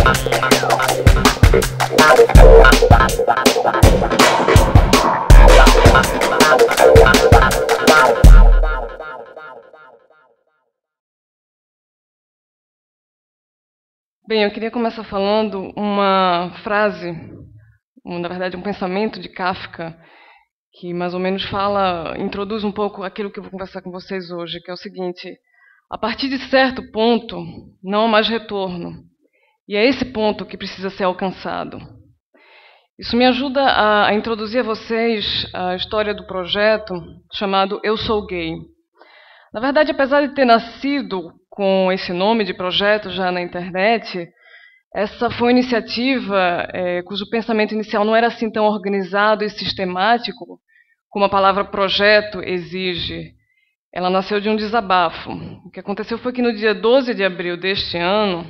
Bem, eu queria começar falando uma frase, na verdade um pensamento de Kafka, que mais ou menos introduz um pouco aquilo que eu vou conversar com vocês hoje, que é o seguinte: a partir de certo ponto, não há mais retorno. E é esse ponto que precisa ser alcançado. Isso me ajuda a introduzir a vocês a história do projeto chamado Eu Sou Gay. Na verdade, apesar de ter nascido com esse nome de projeto já na internet, essa foi uma iniciativa cujo pensamento inicial não era assim tão organizado e sistemático como a palavra projeto exige. Ela nasceu de um desabafo. O que aconteceu foi que no dia 12 de abril deste ano,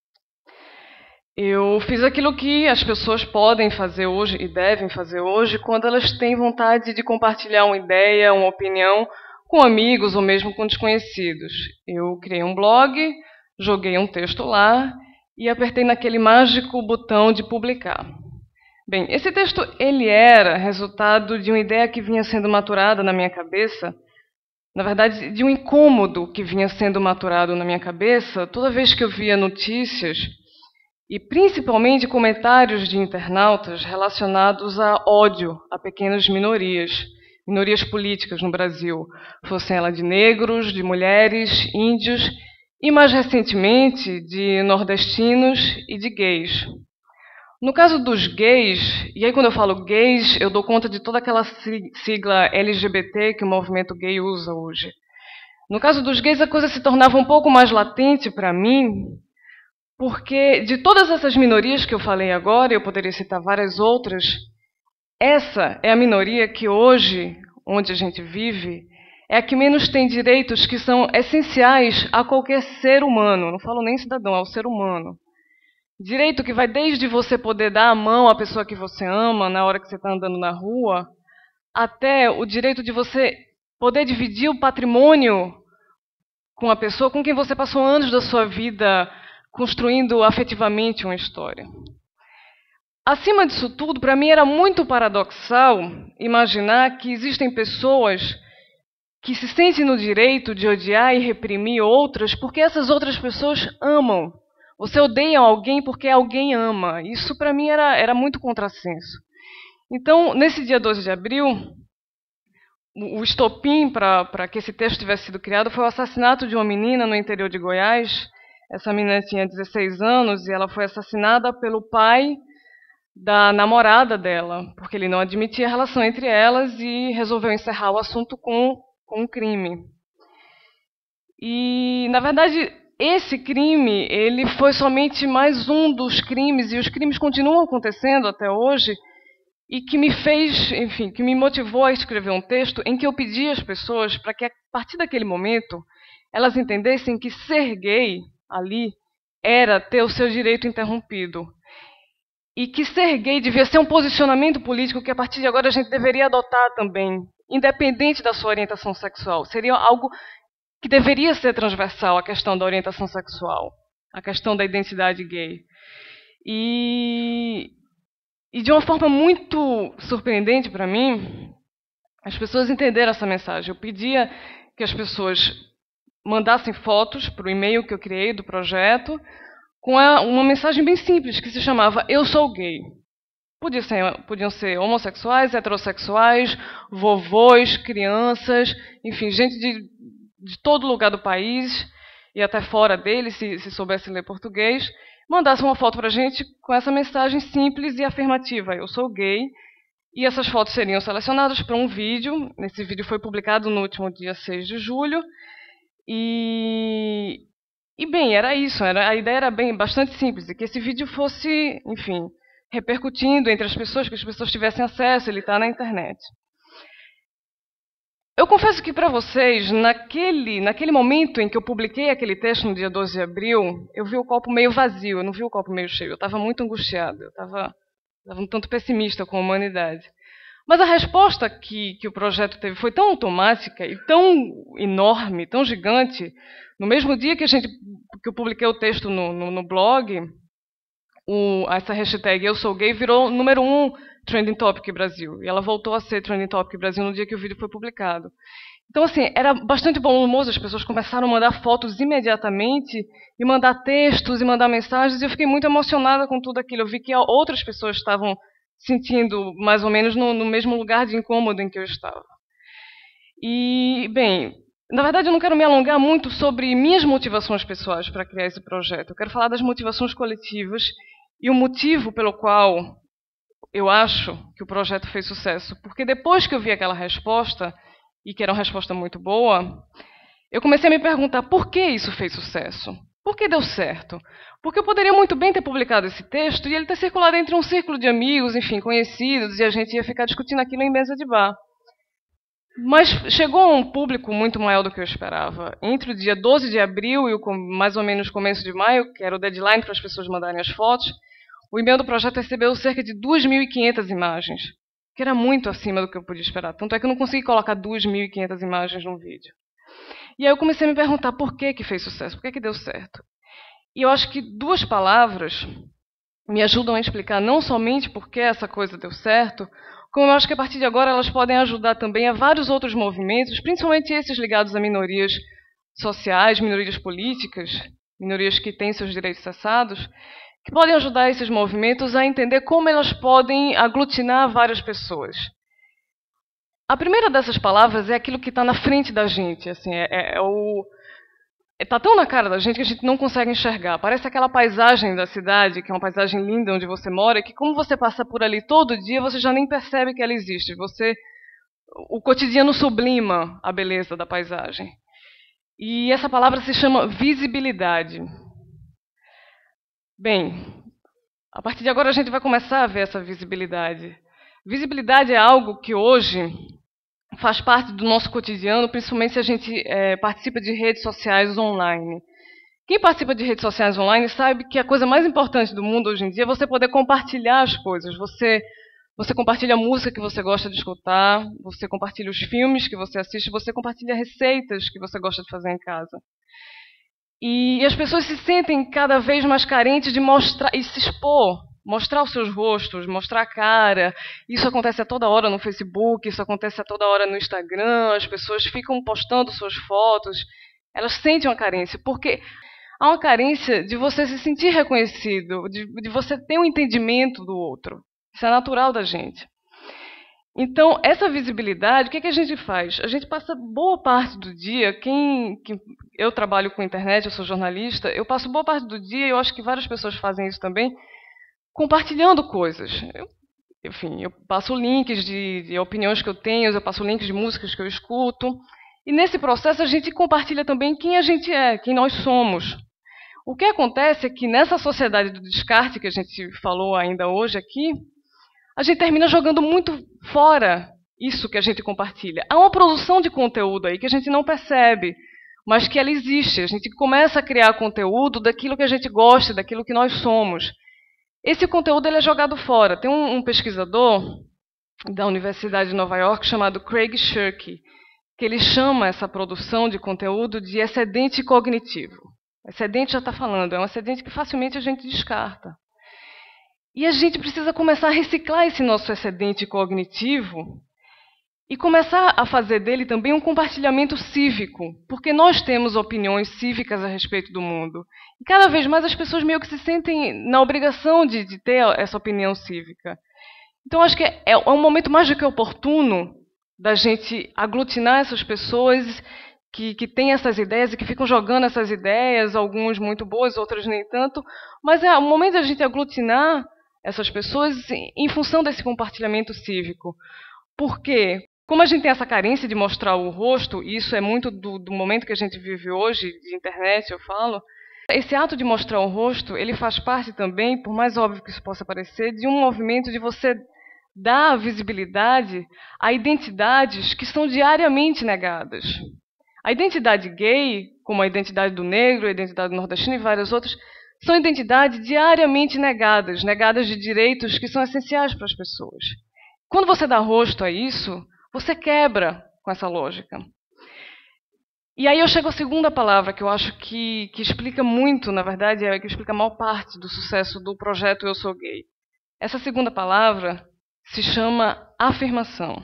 eu fiz aquilo que as pessoas podem fazer hoje e devem fazer hoje quando elas têm vontade de compartilhar uma ideia, uma opinião com amigos ou mesmo com desconhecidos. Eu criei um blog, joguei um texto lá e apertei naquele mágico botão de publicar. Bem, esse texto ele era resultado de uma ideia que vinha sendo maturada na minha cabeça, na verdade, de um incômodo que vinha sendo maturado na minha cabeça toda vez que eu via notícias e principalmente comentários de internautas relacionados a ódio a pequenas minorias políticas no Brasil, fossem elas de negros, de mulheres, índios e, mais recentemente, de nordestinos e de gays. No caso dos gays, e aí quando eu falo gays, eu dou conta de toda aquela sigla LGBT que o movimento gay usa hoje. No caso dos gays, a coisa se tornava um pouco mais latente para mim, porque de todas essas minorias que eu falei agora, eu poderia citar várias outras, essa é a minoria que hoje, onde a gente vive, é a que menos tem direitos que são essenciais a qualquer ser humano. Não falo nem cidadão, ao ser humano. Direito que vai desde você poder dar a mão à pessoa que você ama na hora que você está andando na rua, até o direito de você poder dividir o patrimônio com a pessoa com quem você passou anos da sua vida construindo afetivamente uma história. Acima disso tudo, para mim era muito paradoxal imaginar que existem pessoas que se sentem no direito de odiar e reprimir outras porque essas outras pessoas amam. Você odeia alguém porque alguém ama. Isso para mim era muito contrassenso. Então, nesse dia 12 de abril, o estopim para que esse texto tivesse sido criado foi o assassinato de uma menina no interior de Goiás. Essa menina tinha 16 anos e ela foi assassinada pelo pai da namorada dela, porque ele não admitia a relação entre elas e resolveu encerrar o assunto com um crime. E, na verdade, esse crime ele foi somente mais um dos crimes, e os crimes continuam acontecendo até hoje, e que me fez, enfim, que me motivou a escrever um texto em que eu pedi às pessoas para que, a partir daquele momento, elas entendessem que ser gay ali era ter o seu direito interrompido. E que ser gay devia ser um posicionamento político que, a partir de agora, a gente deveria adotar também, independente da sua orientação sexual. Seria algo que deveria ser transversal, a questão da orientação sexual, a questão da identidade gay. E de uma forma muito surpreendente para mim, as pessoas entenderam essa mensagem. Eu pedia que as pessoas mandassem fotos para o e-mail que eu criei do projeto, com uma mensagem bem simples, que se chamava Eu Sou Gay. Podiam ser homossexuais, heterossexuais, vovôs, crianças, enfim, gente de todo lugar do país, e até fora dele, se soubesse ler português, mandasse uma foto para a gente com essa mensagem simples e afirmativa: Eu sou gay. E essas fotos seriam selecionadas para um vídeo. Esse vídeo foi publicado no último dia 6 de julho. E bem, era isso. A ideia era bastante simples, e que esse vídeo fosse, enfim, repercutindo entre as pessoas, que as pessoas tivessem acesso, ele está na internet. Eu confesso que para vocês, naquele momento em que eu publiquei aquele texto no dia 12 de abril, eu vi o copo meio vazio, eu não vi o copo meio cheio, eu estava muito angustiada, eu estava um tanto pessimista com a humanidade. Mas a resposta que o projeto teve foi tão automática e tão enorme, tão gigante. No mesmo dia que eu publiquei o texto no blog, essa hashtag Eu Sou Gay virou número 1 Trending Topic Brasil. E ela voltou a ser Trending Topic Brasil no dia que o vídeo foi publicado. Então, assim, era bastante volumoso, as pessoas começaram a mandar fotos imediatamente, e mandar textos, e mandar mensagens, e eu fiquei muito emocionada com tudo aquilo. Eu vi que outras pessoas estavam sentindo mais ou menos no mesmo lugar de incômodo em que eu estava. E, bem, na verdade eu não quero me alongar muito sobre minhas motivações pessoais para criar esse projeto. Eu quero falar das motivações coletivas e o motivo pelo qual eu acho que o projeto fez sucesso. Porque depois que eu vi aquela resposta, e que era uma resposta muito boa, eu comecei a me perguntar por que isso fez sucesso? Por que deu certo? Porque eu poderia muito bem ter publicado esse texto e ele ter circulado entre um círculo de amigos, enfim, conhecidos, e a gente ia ficar discutindo aquilo em mesa de bar. Mas chegou a um público muito maior do que eu esperava. Entre o dia 12 de abril e mais ou menos começo de maio, que era o deadline para as pessoas mandarem as fotos, o e-mail do projeto recebeu cerca de 2.500 imagens, que era muito acima do que eu podia esperar. Tanto é que eu não consegui colocar 2.500 imagens num vídeo. E aí eu comecei a me perguntar por que fez sucesso, por que deu certo. E eu acho que 2 palavras me ajudam a explicar não somente por que essa coisa deu certo, como eu acho que a partir de agora elas podem ajudar também a vários outros movimentos, principalmente esses ligados a minorias sociais, minorias políticas, minorias que têm seus direitos cessados, que podem ajudar esses movimentos a entender como elas podem aglutinar várias pessoas. A primeira dessas palavras é aquilo que está na frente da gente, assim, está tão na cara da gente que a gente não consegue enxergar. Parece aquela paisagem da cidade, que é uma paisagem linda onde você mora, que como você passa por ali todo dia, você já nem percebe que ela existe. O cotidiano sublima a beleza da paisagem. E essa palavra se chama visibilidade. Bem, a partir de agora a gente vai começar a ver essa visibilidade. Visibilidade é algo que hoje faz parte do nosso cotidiano, principalmente se a gente participa de redes sociais online. Quem participa de redes sociais online sabe que a coisa mais importante do mundo hoje em dia é você poder compartilhar as coisas. Você compartilha a música que você gosta de escutar, você compartilha os filmes que você assiste, você compartilha receitas que você gosta de fazer em casa. E as pessoas se sentem cada vez mais carentes de mostrar e se expor. Mostrar os seus rostos, mostrar a cara. Isso acontece a toda hora no Facebook, isso acontece a toda hora no Instagram, as pessoas ficam postando suas fotos, elas sentem uma carência, porque há uma carência de você se sentir reconhecido, de você ter um entendimento do outro. Isso é natural da gente. Então, essa visibilidade, o que a gente faz? A gente passa boa parte do dia, eu trabalho com internet, eu sou jornalista, eu passo boa parte do dia, e eu acho que várias pessoas fazem isso também, compartilhando coisas. Eu passo links de opiniões que eu tenho, eu passo links de músicas que eu escuto. E nesse processo a gente compartilha também quem a gente é, quem nós somos. O que acontece é que nessa sociedade do descarte que a gente falou ainda hoje aqui, a gente termina jogando muito fora isso que a gente compartilha. Há uma produção de conteúdo aí que a gente não percebe, mas que ela existe. A gente começa a criar conteúdo daquilo que a gente gosta, daquilo que nós somos. Esse conteúdo ele é jogado fora. Tem um pesquisador da Universidade de Nova York chamado Craig Shirky, que ele chama essa produção de conteúdo de excedente cognitivo. Excedente já está falando, é um excedente que facilmente a gente descarta. E a gente precisa começar a reciclar esse nosso excedente cognitivo e começar a fazer dele também um compartilhamento cívico, porque nós temos opiniões cívicas a respeito do mundo. E cada vez mais as pessoas meio que se sentem na obrigação de ter essa opinião cívica. Então acho que é um momento mais do que oportuno da gente aglutinar essas pessoas que têm essas ideias e que ficam jogando essas ideias, algumas muito boas, outras nem tanto, mas é o momento da gente aglutinar essas pessoas em função desse compartilhamento cívico. Por quê? Como a gente tem essa carência de mostrar o rosto, e isso é muito do momento que a gente vive hoje, de internet, eu falo, esse ato de mostrar o rosto, ele faz parte também, por mais óbvio que isso possa parecer, de um movimento de você dar visibilidade a identidades que são diariamente negadas. A identidade gay, como a identidade do negro, a identidade do nordestino e várias outras, são identidades diariamente negadas, negadas de direitos que são essenciais para as pessoas. Quando você dá rosto a isso, você quebra com essa lógica. E aí eu chego à segunda palavra, que eu acho que explica muito, na verdade, que explica a maior parte do sucesso do projeto Eu Sou Gay. Essa segunda palavra se chama afirmação.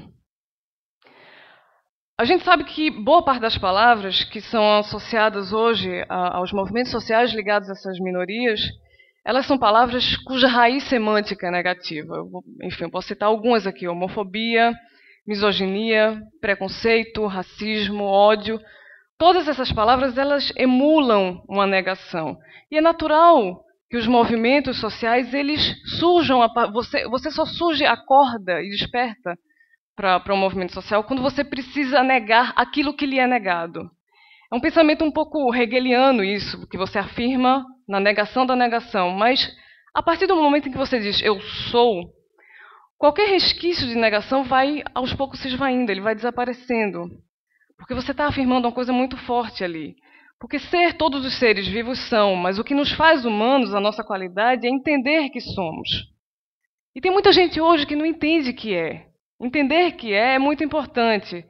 A gente sabe que boa parte das palavras que são associadas hoje aos movimentos sociais ligados a essas minorias, elas são palavras cuja raiz semântica é negativa. Enfim, eu posso citar algumas aqui: homofobia, misoginia, preconceito, racismo, ódio. Todas essas palavras, elas emulam uma negação. E é natural que os movimentos sociais, eles surjam, você só surge, acorda e desperta para um movimento social quando você precisa negar aquilo que lhe é negado. É um pensamento um pouco hegeliano isso, que você afirma na negação da negação, mas a partir do momento em que você diz eu sou, qualquer resquício de negação vai aos poucos se esvaindo, ele vai desaparecendo. Porque você está afirmando uma coisa muito forte ali. Porque ser, todos os seres vivos são, mas o que nos faz humanos, a nossa qualidade, é entender que somos. E tem muita gente hoje que não entende que é. Entender que é muito importante.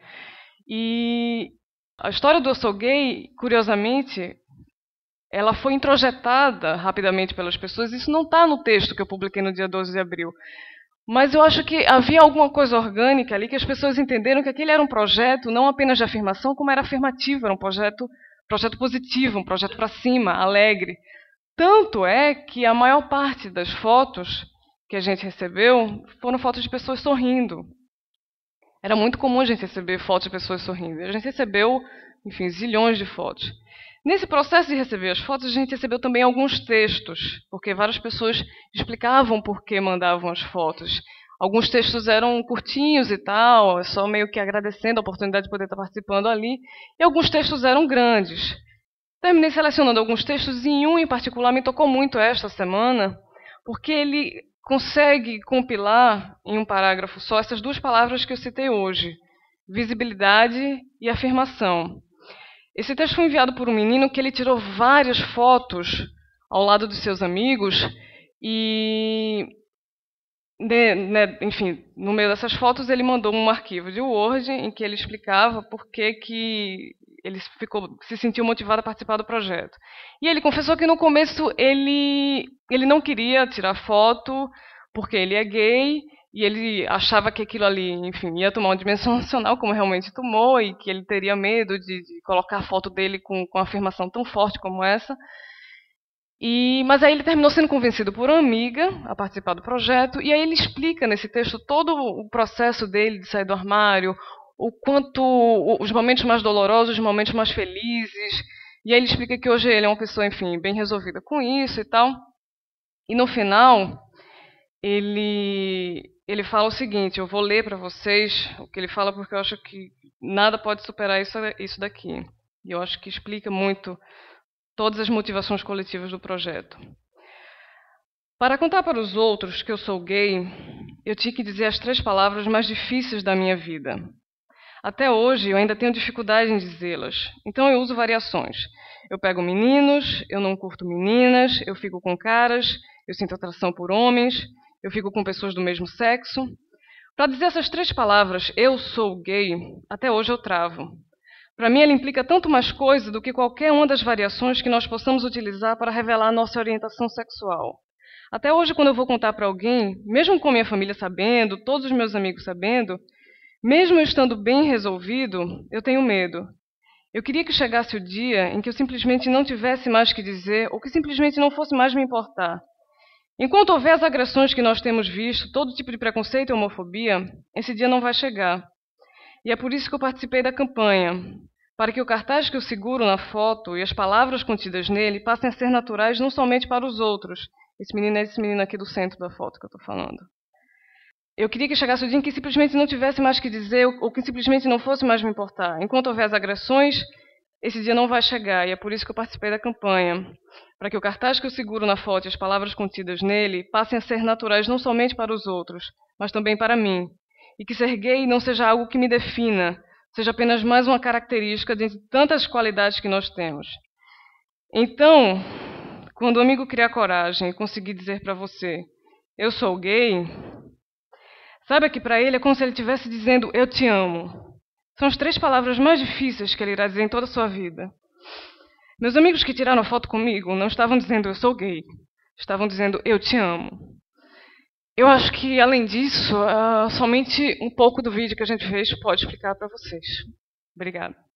E a história do Eu Sou Gay, curiosamente, ela foi introjetada rapidamente pelas pessoas. Isso não está no texto que eu publiquei no dia 12 de abril. Mas eu acho que havia alguma coisa orgânica ali que as pessoas entenderam que aquele era um projeto não apenas de afirmação, como era afirmativo, era um projeto positivo, um projeto para cima, alegre. Tanto é que a maior parte das fotos que a gente recebeu foram fotos de pessoas sorrindo. Era muito comum a gente receber fotos de pessoas sorrindo. A gente recebeu, enfim, zilhões de fotos. Nesse processo de receber as fotos, a gente recebeu também alguns textos, porque várias pessoas explicavam por que mandavam as fotos. Alguns textos eram curtinhos e tal, só meio que agradecendo a oportunidade de poder estar participando ali, e alguns textos eram grandes. Terminei selecionando alguns textos, e um em particular me tocou muito esta semana, porque ele consegue compilar em um parágrafo só essas duas palavras que eu citei hoje: visibilidade e afirmação. Esse texto foi enviado por um menino que ele tirou várias fotos ao lado dos seus amigos e, enfim, no meio dessas fotos ele mandou um arquivo de Word em que ele explicava por que ele se sentiu motivado a participar do projeto. E ele confessou que no começo ele não queria tirar foto porque ele é gay, e ele achava que aquilo ali, enfim, ia tomar uma dimensão nacional, como realmente tomou, e que ele teria medo de colocar a foto dele com uma afirmação tão forte como essa. Mas aí ele terminou sendo convencido por uma amiga a participar do projeto, e aí ele explica nesse texto todo o processo dele de sair do armário, o quanto os momentos mais dolorosos, os momentos mais felizes, e aí ele explica que hoje ele é uma pessoa, enfim, bem resolvida com isso e tal. E no final, ele fala o seguinte, eu vou ler para vocês o que ele fala, porque eu acho que nada pode superar isso daqui. E eu acho que explica muito todas as motivações coletivas do projeto. Para contar para os outros que eu sou gay, eu tinha que dizer as 3 palavras mais difíceis da minha vida. Até hoje eu ainda tenho dificuldade em dizê-las, então eu uso variações. Eu pego meninos, eu não curto meninas, eu fico com caras, eu sinto atração por homens, eu fico com pessoas do mesmo sexo. Para dizer essas 3 palavras, eu sou gay, até hoje eu travo. Para mim, ela implica tanto mais coisa do que qualquer uma das variações que nós possamos utilizar para revelar nossa orientação sexual. Até hoje, quando eu vou contar para alguém, mesmo com minha família sabendo, todos os meus amigos sabendo, mesmo eu estando bem resolvido, eu tenho medo. Eu queria que chegasse o dia em que eu simplesmente não tivesse mais que dizer, ou que simplesmente não fosse mais me importar. Enquanto houver as agressões que nós temos visto, todo tipo de preconceito e homofobia, esse dia não vai chegar. E é por isso que eu participei da campanha, para que o cartaz que eu seguro na foto e as palavras contidas nele passem a ser naturais não somente para os outros. Esse menino aqui do centro da foto que eu estou falando. Eu queria que chegasse o dia em que simplesmente não tivesse mais que dizer, ou que simplesmente não fosse mais me importar. Enquanto houver as agressões, esse dia não vai chegar, e é por isso que eu participei da campanha, para que o cartaz que eu seguro na foto e as palavras contidas nele passem a ser naturais não somente para os outros, mas também para mim. E que ser gay não seja algo que me defina, seja apenas mais uma característica de tantas qualidades que nós temos. Então, quando o amigo criar coragem e conseguir dizer para você, eu sou gay, saiba que para ele é como se ele estivesse dizendo, eu te amo. São as 3 palavras mais difíceis que ele irá dizer em toda a sua vida. Meus amigos que tiraram foto comigo não estavam dizendo eu sou gay. Estavam dizendo eu te amo. Eu acho que, além disso, somente um pouco do vídeo que a gente fez pode explicar para vocês. Obrigada.